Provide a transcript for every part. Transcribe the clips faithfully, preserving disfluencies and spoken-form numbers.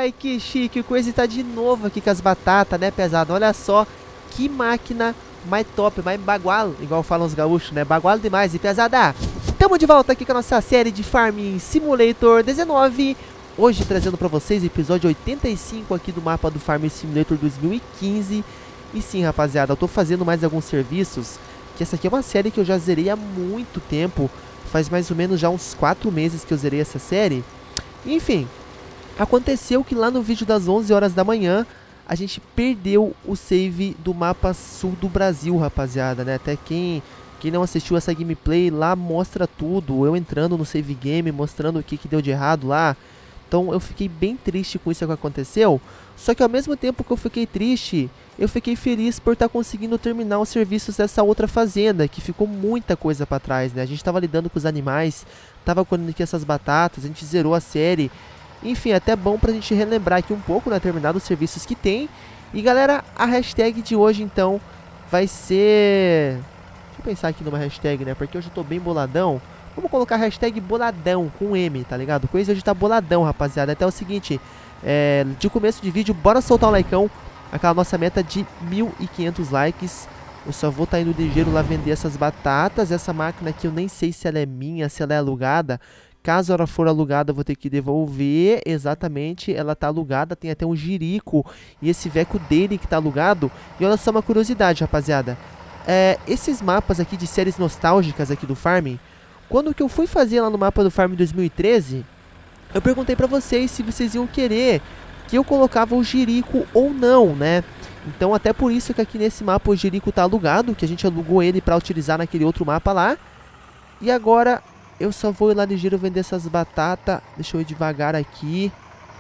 Ai, que chique, o Crazy tá de novo aqui com as batatas, né, pesado? Olha só, que máquina mais top, mais bagualo, igual falam os gaúchos, né? Bagualo demais. E pesada, tamo de volta aqui com a nossa série de Farming Simulator dezenove. Hoje trazendo pra vocês o episódio oitenta e cinco aqui do mapa do Farming Simulator dois mil e quinze. E sim, rapaziada, eu tô fazendo mais alguns serviços, que essa aqui é uma série que eu já zerei há muito tempo. Faz mais ou menos já uns quatro meses que eu zerei essa série. Enfim, aconteceu que lá no vídeo das onze horas da manhã a gente perdeu o save do mapa sul do Brasil, rapaziada, né? Até quem, quem não assistiu essa gameplay lá mostra tudo, eu entrando no save game, mostrando o que, que deu de errado lá. Então eu fiquei bem triste com isso que aconteceu. Só que ao mesmo tempo que eu fiquei triste, eu fiquei feliz por estar conseguindo terminar os serviços dessa outra fazenda, que ficou muita coisa pra trás, né? A gente tava lidando com os animais, tava colhendo aqui essas batatas, a gente zerou a série. Enfim, até bom pra gente relembrar aqui um pouco, né, terminar os serviços que tem. E galera, a hashtag de hoje então vai ser... Deixa eu pensar aqui numa hashtag, né, porque hoje eu tô bem boladão. Vamos colocar a hashtag boladão com M, tá ligado? Coisa hoje tá boladão, rapaziada. Até o seguinte, é, de começo de vídeo, bora soltar um likeão. Aquela nossa meta de mil e quinhentos likes. Eu só vou estar indo ligeiro lá vender essas batatas. Essa máquina aqui eu nem sei se ela é minha, se ela é alugada. Caso ela for alugada, eu vou ter que devolver. Exatamente, ela tá alugada. Tem até um jirico e esse veco dele que tá alugado. E olha só uma curiosidade, rapaziada. É, esses mapas aqui de séries nostálgicas aqui do Farming, quando que eu fui fazer lá no mapa do Farming dois mil e treze, eu perguntei pra vocês se vocês iam querer que eu colocava o jirico ou não, né? Então até por isso que aqui nesse mapa o jirico tá alugado, que a gente alugou ele pra utilizar naquele outro mapa lá. E agora eu só vou ir lá ligeiro vender essas batatas. Deixa eu ir devagar aqui.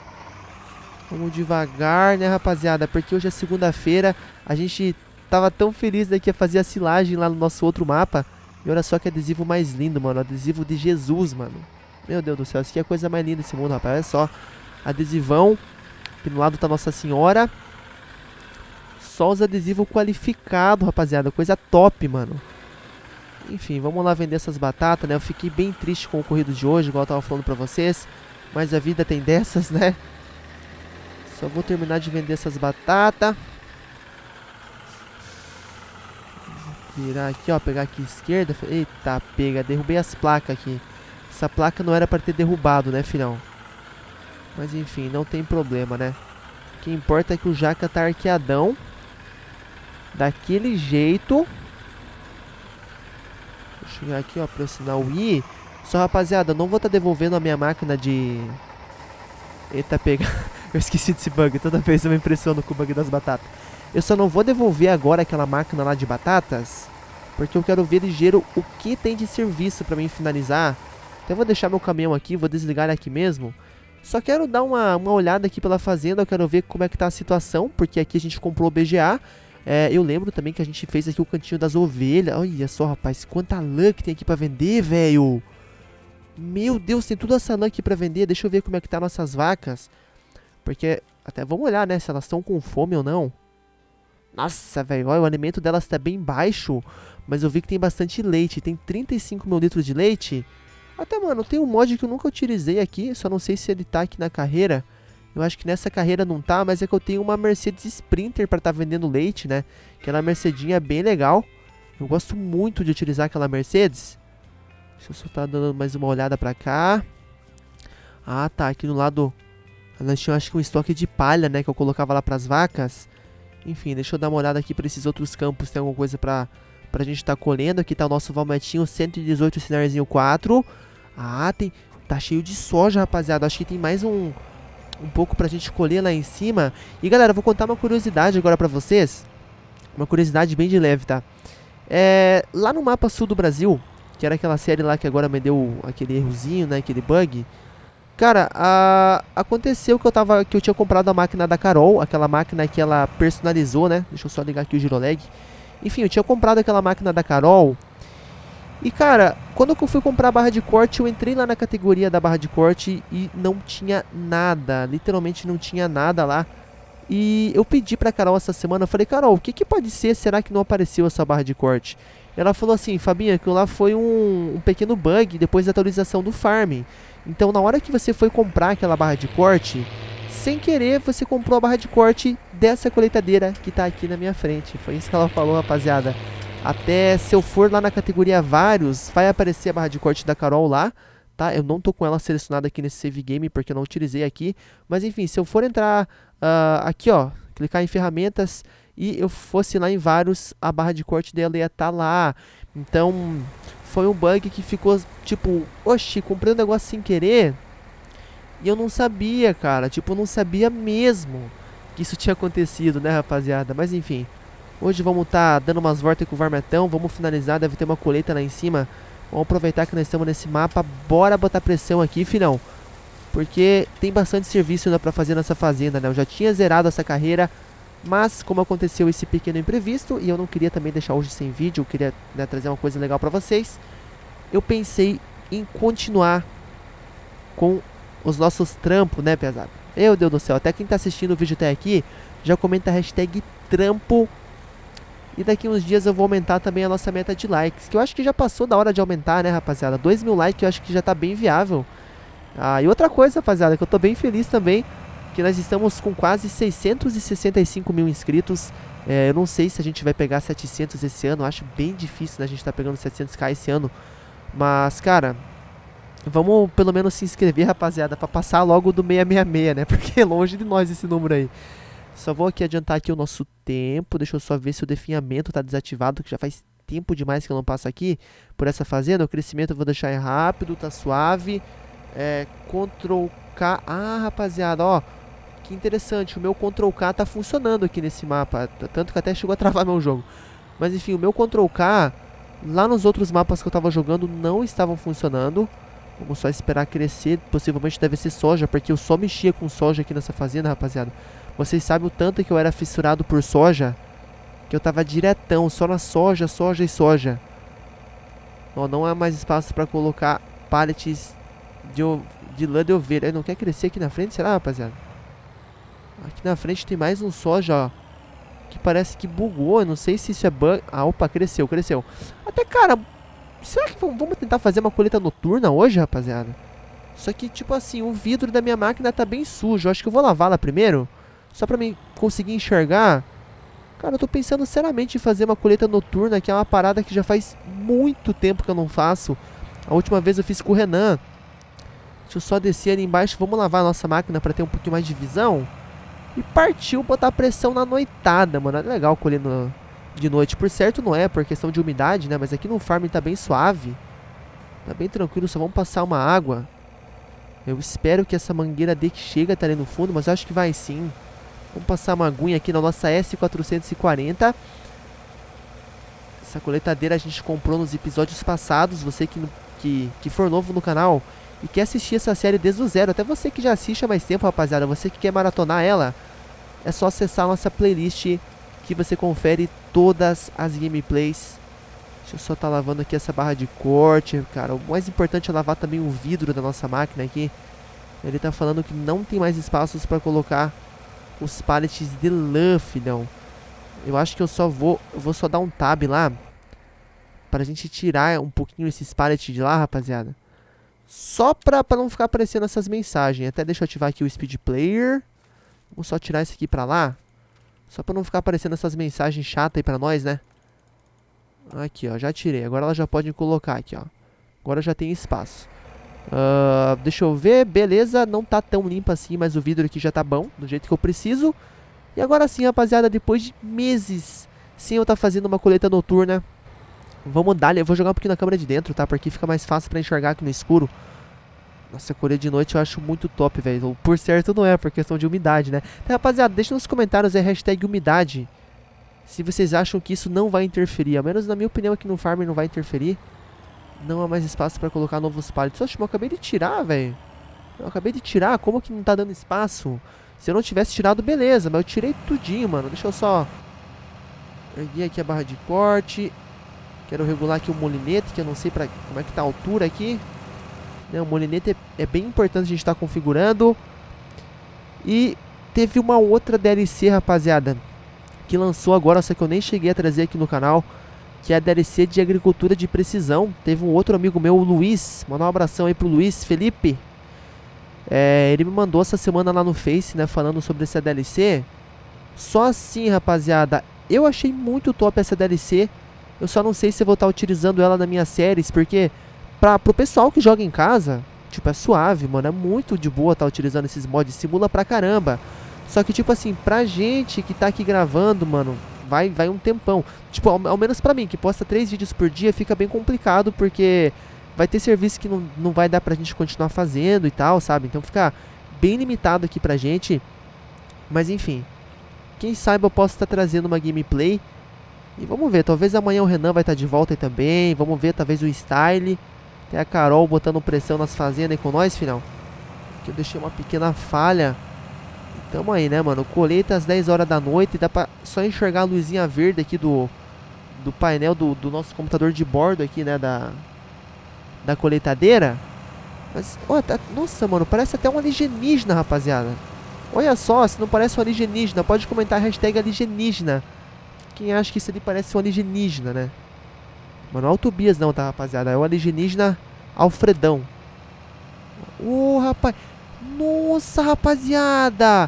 Vamos devagar, né, rapaziada? Porque hoje é segunda-feira. A gente tava tão feliz daqui a fazer a silagem lá no nosso outro mapa. E olha só que adesivo mais lindo, mano. Adesivo de Jesus, mano. Meu Deus do céu, isso aqui é a coisa mais linda desse mundo, rapaz. Olha só. Adesivão. Aqui no lado tá Nossa Senhora. Só os adesivos qualificados, rapaziada. Coisa top, mano. Enfim, vamos lá vender essas batatas, né? Eu fiquei bem triste com o ocorrido de hoje, igual eu tava falando pra vocês. Mas a vida tem dessas, né? Só vou terminar de vender essas batatas. Virar aqui, ó. Pegar aqui à esquerda. Eita, pega. Derrubei as placas aqui. Essa placa não era pra ter derrubado, né, filhão? Mas enfim, não tem problema, né? O que importa é que o jaca tá arqueadão. Daquele jeito. Vou chegar aqui, ó, pra assinar o I. Só, rapaziada, não vou estar tá devolvendo a minha máquina de... Eita, pega. Eu esqueci desse bug. Toda vez eu me impressiono com o bug das batatas. Eu só não vou devolver agora aquela máquina lá de batatas, porque eu quero ver ligeiro o que tem de serviço pra mim finalizar. Então eu vou deixar meu caminhão aqui, vou desligar ele aqui mesmo. Só quero dar uma, uma olhada aqui pela fazenda, eu quero ver como é que tá a situação, porque aqui a gente comprou o B G A. É, eu lembro também que a gente fez aqui o cantinho das ovelhas. Olha só, rapaz, quanta lã que tem aqui pra vender, velho. Meu Deus, tem toda essa lã aqui pra vender. Deixa eu ver como é que tá nossas vacas. Porque, até vamos olhar, né, se elas estão com fome ou não. Nossa, velho, o alimento delas tá bem baixo. Mas eu vi que tem bastante leite. Tem trinta e cinco mil litros de leite. Até, mano, tem um mod que eu nunca utilizei aqui. Só não sei se ele tá aqui na carreira. Eu acho que nessa carreira não tá, mas é que eu tenho uma Mercedes Sprinter pra tá vendendo leite, né? Aquela Mercedinha bem legal. Eu gosto muito de utilizar aquela Mercedes. Deixa eu só tá dando mais uma olhada pra cá. Ah, tá, aqui no lado... Elas tinham, acho que um estoque de palha, né? Que eu colocava lá pras vacas. Enfim, deixa eu dar uma olhada aqui pra esses outros campos. Tem alguma coisa pra, pra gente tá colhendo. Aqui tá o nosso valmetinho cento e dezoito sinarzinho quatro. Ah, tem... Tá cheio de soja, rapaziada. Acho que tem mais um... Um pouco pra gente colher lá em cima. E galera, eu vou contar uma curiosidade agora pra vocês. Uma curiosidade bem de leve, tá? É... Lá no mapa sul do Brasil, que era aquela série lá que agora me deu aquele errozinho, né? Aquele bug. Cara, a... aconteceu que eu tava... Que eu tinha comprado a máquina da Carol. Aquela máquina que ela personalizou, né? Deixa eu só ligar aqui o Girolag. Enfim, eu tinha comprado aquela máquina da Carol. E cara, quando eu fui comprar a barra de corte, eu entrei lá na categoria da barra de corte e não tinha nada, literalmente não tinha nada lá. E eu pedi pra Carol essa semana, eu falei, Carol, o que que pode ser, será que não apareceu essa barra de corte? Ela falou assim, Fabinha, aquilo lá foi um, um pequeno bug depois da atualização do Farming. Então na hora que você foi comprar aquela barra de corte, sem querer você comprou a barra de corte dessa colheitadeira que tá aqui na minha frente. Foi isso que ela falou, rapaziada. Até se eu for lá na categoria vários, vai aparecer a barra de corte da Carol lá, tá? Eu não tô com ela selecionada aqui nesse save game porque eu não utilizei aqui. Mas enfim, se eu for entrar uh, aqui, ó, clicar em ferramentas e eu fosse lá em vários, a barra de corte dela ia estar tá lá. Então, foi um bug que ficou tipo, oxi, comprei um negócio sem querer e eu não sabia, cara. Tipo, eu não sabia mesmo que isso tinha acontecido, né, rapaziada? Mas enfim, hoje vamos estar tá dando umas voltas com o Varmetão. Vamos finalizar, deve ter uma colheita lá em cima. Vamos aproveitar que nós estamos nesse mapa. Bora botar pressão aqui, filhão, porque tem bastante serviço ainda pra fazer nessa fazenda, né? Eu já tinha zerado essa carreira, mas como aconteceu esse pequeno imprevisto e eu não queria também deixar hoje sem vídeo, eu queria, né, trazer uma coisa legal pra vocês, eu pensei em continuar com os nossos trampos, né, pesado? Meu Deus do céu, até quem tá assistindo o vídeo até aqui, já comenta a hashtag trampo. E daqui uns dias eu vou aumentar também a nossa meta de likes, que eu acho que já passou da hora de aumentar, né, rapaziada? dois mil likes eu acho que já tá bem viável. Ah, e outra coisa, rapaziada, que eu tô bem feliz também, que nós estamos com quase seiscentos e sessenta e cinco mil inscritos. É, eu não sei se a gente vai pegar setecentos esse ano, eu acho bem difícil, né, a gente tá pegando setecentos k esse ano. Mas, cara, vamos pelo menos se inscrever, rapaziada, pra passar logo do seiscentos e sessenta e seis, né, porque é longe de nós esse número aí. Só vou aqui adiantar aqui o nosso tempo, deixa eu só ver se o definhamento tá desativado, que já faz tempo demais que eu não passo aqui por essa fazenda. O crescimento eu vou deixar rápido, tá suave. É, Ctrl K, ah, rapaziada, ó, que interessante, o meu Ctrl K tá funcionando aqui nesse mapa, tanto que até chegou a travar meu jogo. Mas enfim, o meu Ctrl K, lá nos outros mapas que eu tava jogando, não estavam funcionando. Vamos só esperar crescer, possivelmente deve ser soja, porque eu só mexia com soja aqui nessa fazenda, rapaziada. Vocês sabem o tanto que eu era fissurado por soja, que eu tava diretão, só na soja, soja e soja. Ó, não há mais espaço pra colocar pallets de, de lã de ovelha. Ele não quer crescer aqui na frente, será, rapaziada? Aqui na frente tem mais um soja, ó, que parece que bugou. Eu não sei se isso é bug. Ah, opa, cresceu, cresceu. Até, cara, será que vamos, vamos tentar fazer uma colheita noturna hoje, rapaziada? Só que, tipo assim, o vidro da minha máquina tá bem sujo. Eu acho que eu vou lavá-la primeiro, só pra mim conseguir enxergar. Cara, eu tô pensando seriamente em fazer uma colheita noturna, que é uma parada que já faz muito tempo que eu não faço. A última vez eu fiz com o Renan. Deixa eu só descer ali embaixo. Vamos lavar a nossa máquina pra ter um pouquinho mais de visão. E partiu botar pressão na noitada, mano. É legal colher no, de noite. Por certo não é, por questão de umidade, né? Mas aqui no farm tá bem suave. Tá bem tranquilo, só vamos passar uma água. Eu espero que essa mangueira dê que chega até ali no fundo, mas eu acho que vai sim. Vamos passar uma aguinha aqui na nossa S quatrocentos e quarenta. Essa coletadeira a gente comprou nos episódios passados. Você que, que, que for novo no canal e quer assistir essa série desde o zero, até você que já assiste há mais tempo, rapaziada, você que quer maratonar ela, é só acessar a nossa playlist que você confere todas as gameplays. Deixa eu só estar tá lavando aqui essa barra de corte, cara. O mais importante é lavar também o vidro da nossa máquina aqui. Ele tá falando que não tem mais espaços para colocar os pallets de lã, filhão. Eu acho que eu só vou... Eu vou só dar um tab lá pra gente tirar um pouquinho esses pallets de lá, rapaziada. Só pra, pra não ficar aparecendo essas mensagens. Até deixa eu ativar aqui o Speed Player. Vamos só tirar esse aqui pra lá. Só pra não ficar aparecendo essas mensagens chatas aí pra nós, né? Aqui, ó. Já tirei. Agora ela já pode colocar aqui, ó. Agora já tem espaço. Uh, deixa eu ver, beleza, não tá tão limpa assim, mas o vidro aqui já tá bom, do jeito que eu preciso. E agora sim, rapaziada, depois de meses sem eu tá fazendo uma colheita noturna, vamos dar, eu vou jogar um pouquinho na câmera de dentro, tá, porque fica mais fácil pra enxergar aqui no escuro. Nossa, colheita de noite eu acho muito top, velho. Por certo não é, por questão de umidade, né? Então, rapaziada, deixa nos comentários aí, hashtag umidade, se vocês acham que isso não vai interferir. Ao menos na minha opinião aqui no farm não vai interferir. Não há mais espaço pra colocar novos pallets. Oxe, eu acabei de tirar, velho. Eu acabei de tirar. Como que não tá dando espaço? Se eu não tivesse tirado, beleza. Mas eu tirei tudinho, mano. Deixa eu só erguer aqui a barra de corte. Quero regular aqui o molinete, que eu não sei pra como é que tá a altura aqui. Né, o molinete é, é bem importante a gente estar tá configurando. E teve uma outra D L C, rapaziada, que lançou agora, só que eu nem cheguei a trazer aqui no canal, que é a D L C de agricultura de precisão. Teve um outro amigo meu, o Luiz. Mandar um abração aí pro Luiz Felipe. É, ele me mandou essa semana lá no Face, né, falando sobre essa D L C. Só assim, rapaziada, eu achei muito top essa D L C. Eu só não sei se eu vou estar utilizando ela nas minhas séries, porque pra, pro pessoal que joga em casa, tipo, é suave, mano, é muito de boa estar utilizando esses mods, simula pra caramba. Só que, tipo assim, pra gente que tá aqui gravando, mano, vai, vai um tempão. Tipo, ao, ao menos pra mim, que posta três vídeos por dia, fica bem complicado, porque vai ter serviço que não, não vai dar pra gente continuar fazendo e tal, sabe? Então fica bem limitado aqui pra gente. Mas enfim, quem sabe eu posso estar trazendo uma gameplay. E vamos ver, talvez amanhã o Renan vai estar de volta aí também. Vamos ver, talvez o Style. Tem a Carol botando pressão nas fazendas aí com nós, final. Aqui eu deixei uma pequena falha. Tamo aí, né, mano? Colheita às dez horas da noite. Dá pra só enxergar a luzinha verde aqui do, do painel do, do nosso computador de bordo aqui, né? Da, da colheitadeira. Mas, ó, tá, nossa, mano, parece até um alienígena, rapaziada. Olha só, se não parece um alienígena, pode comentar a hashtag alienígena. Quem acha que isso ali parece um alienígena, né? Mano, não é o Tobias não, tá, rapaziada? É o alienígena Alfredão. Ô, oh, rapaz. Nossa, rapaziada.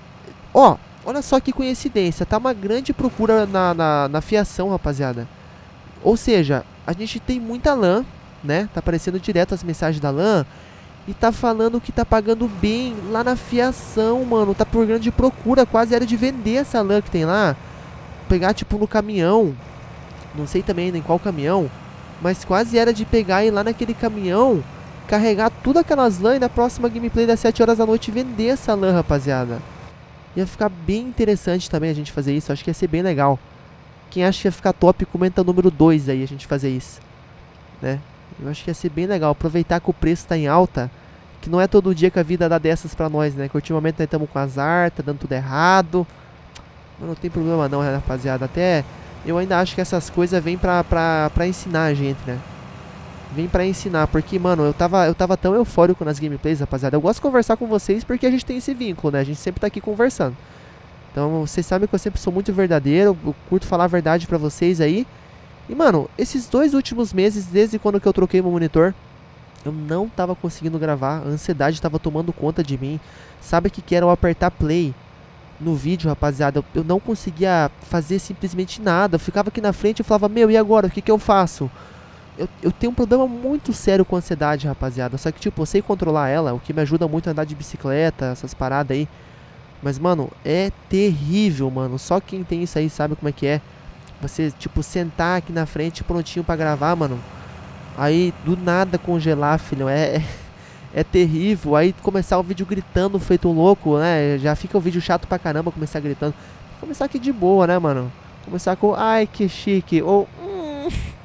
Ó, olha só que coincidência. Tá uma grande procura na, na, na fiação, rapaziada. Ou seja, a gente tem muita lã, né? Tá aparecendo direto as mensagens da lã. E tá falando que tá pagando bem lá na fiação, mano. Tá por grande procura. Quase era de vender essa lã que tem lá. Pegar, tipo, no caminhão. Não sei também em qual caminhão. Mas quase era de pegar e ir lá naquele caminhão, carregar tudo aquelas lã e na próxima gameplay das sete horas da noite vender essa lã, rapaziada. Ia ficar bem interessante também a gente fazer isso. Acho que ia ser bem legal. Quem acha que ia ficar top, comenta o número dois aí a gente fazer isso, né? Eu acho que ia ser bem legal. Aproveitar que o preço tá em alta. Que não é todo dia que a vida dá dessas pra nós, né? Que ultimamente nós estamos com azar, tá dando tudo errado. Mas não tem problema não, rapaziada. Até eu ainda acho que essas coisas vêm pra, pra, pra ensinar a gente, né? Vem pra ensinar, porque, mano, eu tava, eu tava tão eufórico nas gameplays, rapaziada. Eu gosto de conversar com vocês porque a gente tem esse vínculo, né? A gente sempre tá aqui conversando. Então, vocês sabem que eu sempre sou muito verdadeiro. Eu curto falar a verdade pra vocês aí. E, mano, esses dois últimos meses, desde quando que eu troquei meu monitor, eu não tava conseguindo gravar. A ansiedade tava tomando conta de mim. Sabe o que que era eu apertar play no vídeo, rapaziada? Eu, eu não conseguia fazer simplesmente nada. Eu ficava aqui na frente e falava, meu, e agora? O que que eu faço? Eu, eu tenho um problema muito sério com ansiedade, rapaziada. Só que, tipo, eu sei controlar ela, o que me ajuda muito a andar de bicicleta, essas paradas aí. Mas, mano, é terrível, mano. Só quem tem isso aí sabe como é que é. Você, tipo, sentar aqui na frente prontinho pra gravar, mano. Aí, do nada congelar, filho. É, é, é terrível. Aí, começar o vídeo gritando feito um louco, né? Já fica o vídeo chato pra caramba começar gritando. Começar aqui de boa, né, mano? Começar com, ai, que chique. Ou, hum...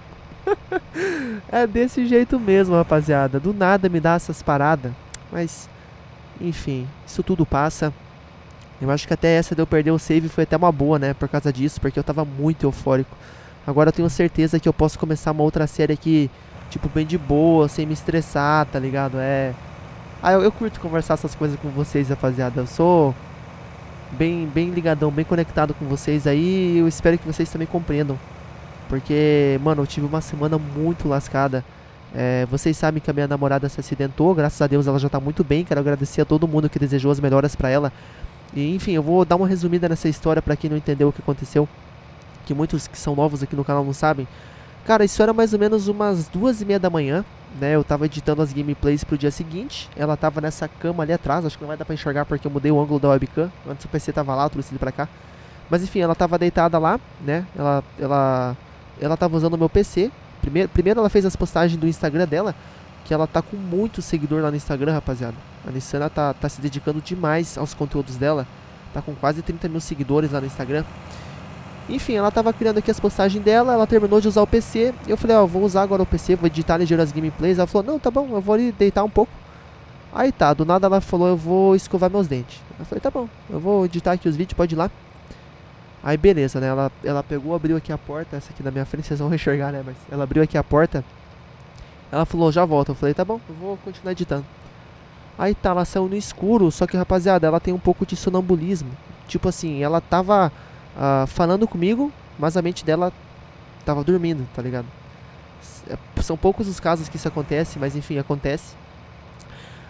é desse jeito mesmo, rapaziada. Do nada me dá essas paradas. Mas, enfim, isso tudo passa. Eu acho que até essa de eu perder o save foi até uma boa, né? Por causa disso, porque eu tava muito eufórico. Agora eu tenho certeza que eu posso começar uma outra série aqui, tipo, bem de boa, sem me estressar, tá ligado? É... Ah, eu, eu curto conversar essas coisas com vocês, rapaziada. Eu sou bem, bem ligadão, bem conectado com vocês aí. E eu espero que vocês também compreendam. Porque, mano, eu tive uma semana muito lascada. É, vocês sabem que a minha namorada se acidentou. Graças a Deus ela já tá muito bem. Quero agradecer a todo mundo que desejou as melhoras pra ela. E, enfim, eu vou dar uma resumida nessa história pra quem não entendeu o que aconteceu. Que muitos que são novos aqui no canal não sabem. Cara, isso era mais ou menos umas duas e meia da manhã, né? Eu tava editando as gameplays pro dia seguinte. Ela tava nessa cama ali atrás. Acho que não vai dar pra enxergar porque eu mudei o ângulo da webcam. Antes o P C tava lá, eu trouxe ele pra cá. Mas enfim, ela tava deitada lá, né? Ela... ela Ela tava usando o meu P C. Primeiro, primeiro ela fez as postagens do Instagram dela, que ela tá com muito seguidor lá no Instagram, rapaziada. A Nissana tá, tá se dedicando demais aos conteúdos dela. Tá com quase trinta mil seguidores lá no Instagram. Enfim, ela tava criando aqui as postagens dela. Ela terminou de usar o P C. Eu falei, ó, oh, vou usar agora o P C, vou editar ligeiro as gameplays. Ela falou, não, tá bom, eu vou ali deitar um pouco. Aí tá, do nada ela falou, eu vou escovar meus dentes. Eu falei, tá bom, eu vou editar aqui os vídeos, pode ir lá. Aí beleza, né, ela, ela pegou, abriu aqui a porta. Essa aqui na minha frente vocês vão enxergar, né, mas ela abriu aqui a porta. Ela falou, já volto. Eu falei, tá bom, eu vou continuar editando. Aí tá, ela saiu no escuro. Só que, rapaziada, ela tem um pouco de sonambulismo. Tipo assim, ela tava uh, falando comigo, mas a mente dela tava dormindo, tá ligado? São poucos os casos que isso acontece, mas enfim, acontece.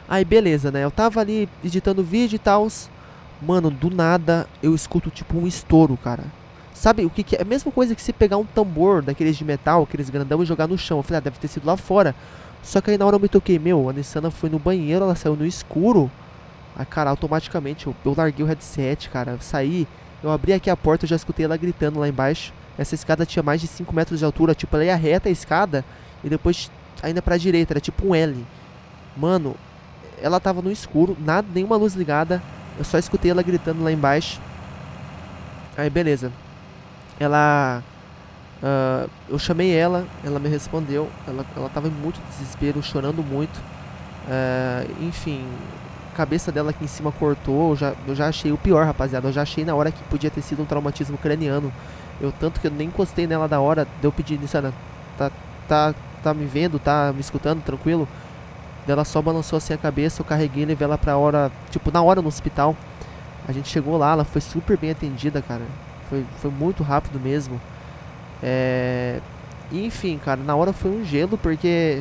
Aí beleza, né? Eu tava ali editando vídeo e tal. Mano, do nada eu escuto tipo um estouro, cara. Sabe o que que é? É a mesma coisa que se pegar um tambor daqueles de metal, aqueles grandão, e jogar no chão. Eu falei, ah, deve ter sido lá fora. Só que aí na hora eu me toquei, meu, a Nissana foi no banheiro, ela saiu no escuro. Aí, cara, automaticamente eu, eu larguei o headset, cara. Eu saí, eu abri aqui a porta, eu já escutei ela gritando lá embaixo. Essa escada tinha mais de cinco metros de altura, tipo, ela ia reta a escada e depois ainda pra direita, era tipo um L. Mano, ela tava no escuro, nada, nenhuma luz ligada. Eu só escutei ela gritando lá embaixo. Aí, beleza. Ela... Uh, eu chamei ela, ela me respondeu. Ela, ela tava em muito desespero, chorando muito. Uh, enfim, a cabeça dela aqui em cima cortou. Eu já, eu já achei o pior, rapaziada. Eu já achei na hora que podia ter sido um traumatismo craniano. Eu tanto que eu nem encostei nela da hora. Deu pedir, Nissana, tá, tá, tá me vendo, tá me escutando, tranquilo? Ela só balançou assim a cabeça. Eu carreguei e levei ela pra hora, tipo, na hora no hospital. A gente chegou lá, ela foi super bem atendida, cara. Foi, foi muito rápido mesmo. É... Enfim, cara, na hora foi um gelo, porque...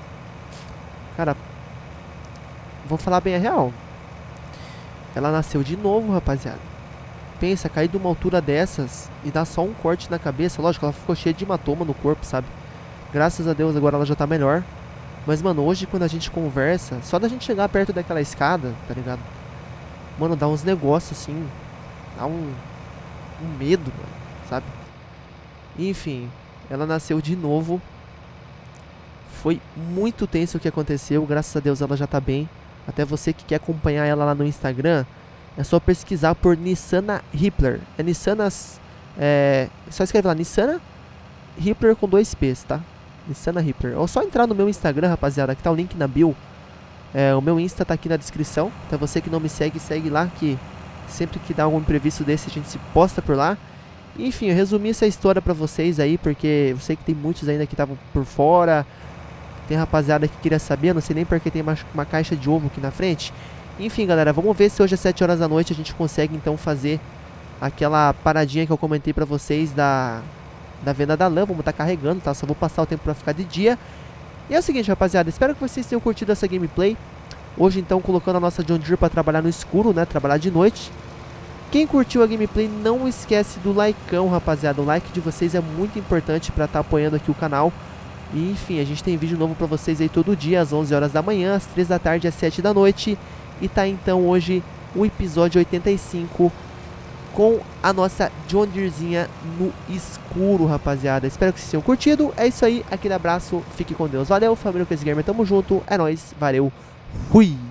Cara, vou falar bem a real. Ela nasceu de novo, rapaziada. Pensa, cair de uma altura dessas e dar só um corte na cabeça. Lógico, ela ficou cheia de hematoma no corpo, sabe? Graças a Deus agora ela já tá melhor. Mas, mano, hoje quando a gente conversa, só da gente chegar perto daquela escada, tá ligado? Mano, dá uns negócios assim. Dá um... Um medo, mano, sabe? Enfim, ela nasceu de novo. Foi muito tenso o que aconteceu. Graças a Deus ela já tá bem. Até você que quer acompanhar ela lá no Instagram, é só pesquisar por Nissana Hippler. É Nissanas... É... Só escreve lá, Nissana Hippler com dois P's, tá? Nissana Hippler. Ou só entrar no meu Instagram, rapaziada, que tá o link na bio. É, o meu Insta tá aqui na descrição. Então você que não me segue, segue lá, que sempre que dá algum imprevisto desse, a gente se posta por lá. Enfim, eu resumi essa história pra vocês aí, porque eu sei que tem muitos ainda que estavam por fora. Tem rapaziada que queria saber, eu não sei nem porque tem uma, uma caixa de ovo aqui na frente. Enfim, galera, vamos ver se hoje às sete horas da noite a gente consegue então fazer aquela paradinha que eu comentei pra vocês da, da venda da lã. Vamos estar carregando, tá? Só vou passar o tempo pra ficar de dia. E é o seguinte, rapaziada, espero que vocês tenham curtido essa gameplay. Hoje então colocando a nossa John Deere pra trabalhar no escuro, né? Trabalhar de noite. Quem curtiu a gameplay, não esquece do likeão, rapaziada. O like de vocês é muito importante pra estar apoiando aqui o canal. E enfim, a gente tem vídeo novo pra vocês aí todo dia, às onze horas da manhã, às três da tarde, às sete da noite. E tá então hoje o episódio oitenta e cinco com a nossa John Deerezinha no escuro, rapaziada. Espero que vocês tenham curtido. É isso aí, aquele abraço, fique com Deus. Valeu, família Crazy Gamer, tamo junto, é nóis, valeu, fui!